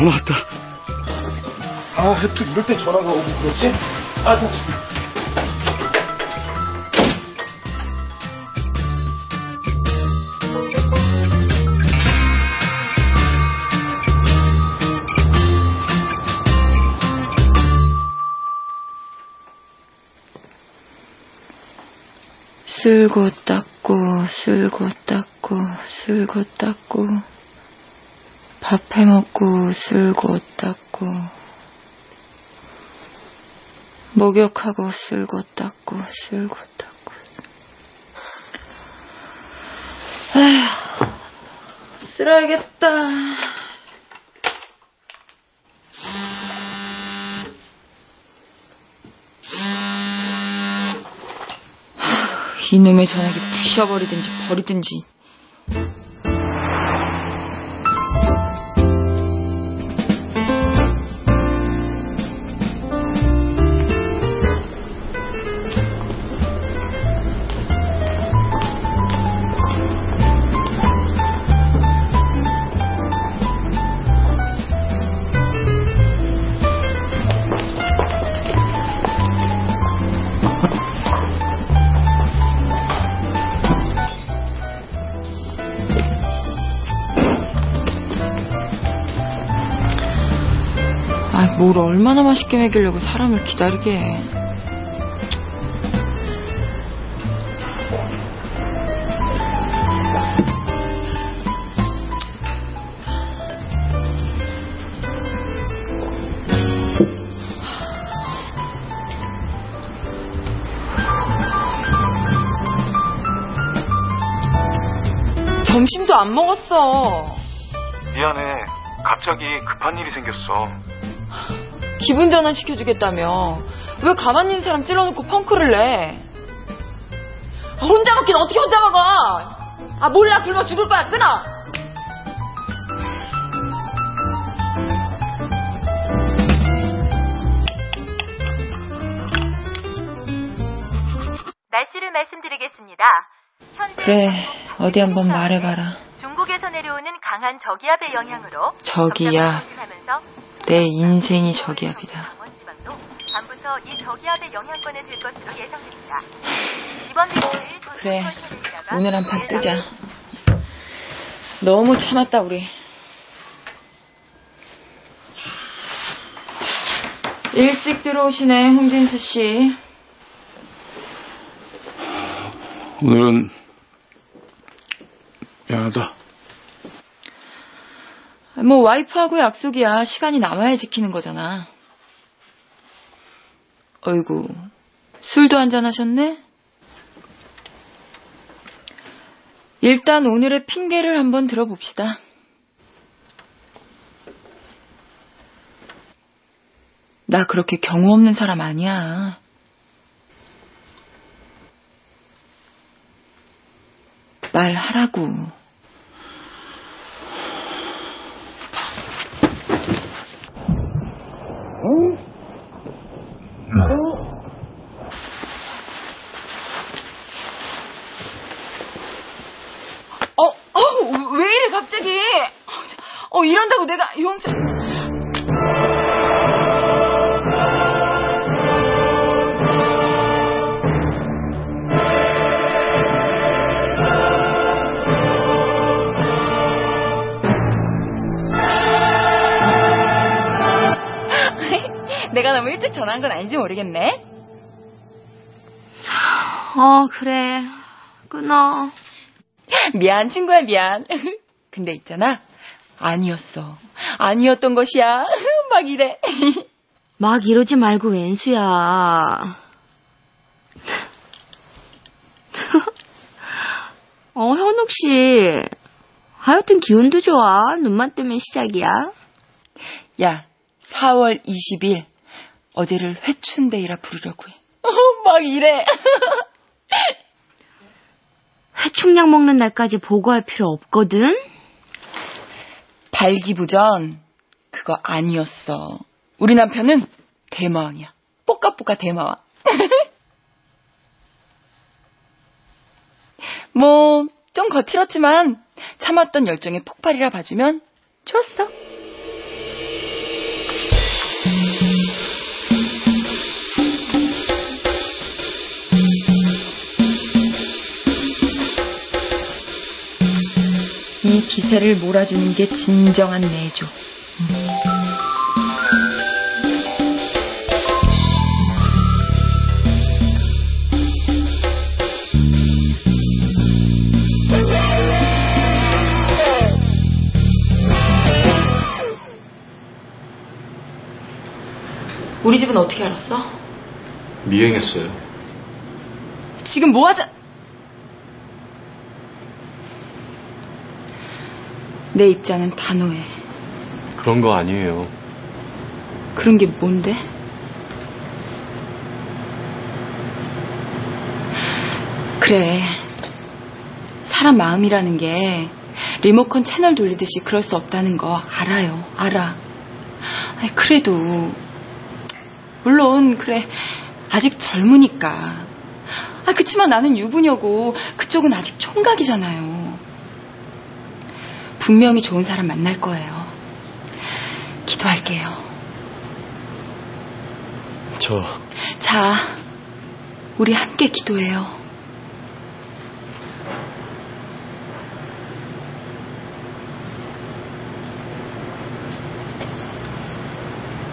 전화 왔다. 또 이럴 때 전화가 오고 그러지? 쓸고 닦고 쓸고 닦고 쓸고 닦고 밥 해먹고 쓸고 닦고 목욕하고 쓸고 닦고 쓸고 닦고. 아휴, 쓸어야겠다. 이놈의 전화기 부셔버리든지 버리든지. 뭘 얼마나 맛있게 먹이려고 사람을 기다리게 해. 점심도 안 먹었어. 미안해. 갑자기 급한 일이 생겼어. 기분 전환 시켜주겠다며. 왜 가만히 있는 사람 찔러놓고 펑크를 내. 혼자 먹긴 어떻게 혼자 먹어. 몰라. 굶어 죽을 거야. 끊어. 날씨를 말씀드리겠습니다. 그래, 어디 한번 말해봐라. 중국에서 내려오는 강한 저기압의 영향으로 저기압. 내 인생이 저기압이다. 밤부터 이 저기압의 영향권에 들 것으로 예상됩니다. 이번 일주일 그래, 오늘 한판 뜨자. 너무 참았다 우리. 일찍 들어오시네, 홍진수 씨. 오늘은 미안하다. 뭐 와이프하고 약속이야. 시간이 남아야 지키는 거잖아. 어이구, 술도 한잔 하셨네? 일단 오늘의 핑계를 한번 들어봅시다. 나 그렇게 경우 없는 사람 아니야. 말하라고. 왜 이래 갑자기? 이런다고 내가 용서. 내가 너무 일찍 전화한 건 아닌지 모르겠네. 그래. 끊어. 미안, 친구야, 미안. 근데 있잖아, 아니었어. 아니었던 것이야. 막 이래. 막 이러지 말고 웬수야. 현욱씨. 하여튼 기운도 좋아. 눈만 뜨면 시작이야. 야, 4월 20일 어제를 회춘데이라 부르려고 해. 막 이래. 해충약 먹는 날까지 보고할 필요 없거든. 발기부전 그거 아니었어. 우리 남편은 대마왕이야. 뽀까뽀까 대마왕. 뭐 좀 거칠었지만 참았던 열정의 폭발이라 봐주면 좋았어. 전세를 몰아주는 게 진정한 내조. 우리 집은 어떻게 알았어? 미행했어요. 지금 뭐 하자... 내 입장은 단호해. 그런 거 아니에요. 그런 게 뭔데? 그래. 사람 마음이라는 게 리모컨 채널 돌리듯이 그럴 수 없다는 거 알아요. 알아. 아니, 그래도 물론 그래 아직 젊으니까. 그치만 나는 유부녀고 그쪽은 아직 총각이잖아요. 분명히 좋은 사람 만날 거예요. 기도할게요. 자, 우리 함께 기도해요.